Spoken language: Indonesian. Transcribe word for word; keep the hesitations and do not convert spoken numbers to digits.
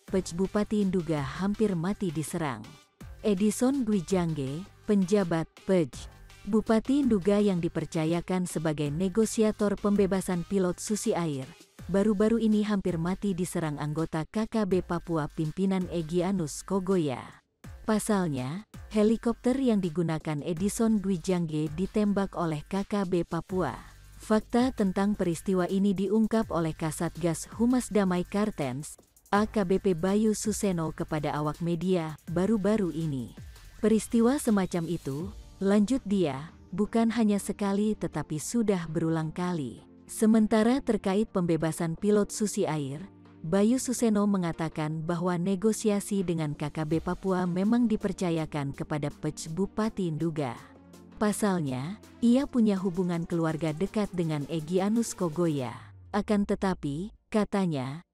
Pej Bupati Nduga hampir mati diserang. Edison Gwijangge, penjabat Pej Bupati Nduga yang dipercayakan sebagai negosiator pembebasan pilot Susi Air, baru-baru ini hampir mati diserang anggota K K B Papua pimpinan Egyanus Kogoya. Pasalnya, helikopter yang digunakan Edison Gwijangge ditembak oleh K K B Papua. Fakta tentang peristiwa ini diungkap oleh Kasatgas Humas Damai Kartens, A K B P Bayu Suseno kepada awak media baru-baru ini. Peristiwa semacam itu, lanjut dia, bukan hanya sekali tetapi sudah berulang kali. Sementara terkait pembebasan pilot Susi Air, Bayu Suseno mengatakan bahwa negosiasi dengan K K B Papua memang dipercayakan kepada Pej Bupati Nduga. Pasalnya, ia punya hubungan keluarga dekat dengan Egyanus Kogoya. Akan tetapi, katanya,